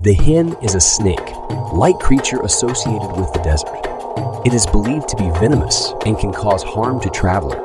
The Hinn is a snake, light creature associated with the desert. It is believed to be venomous and can cause harm to travelers.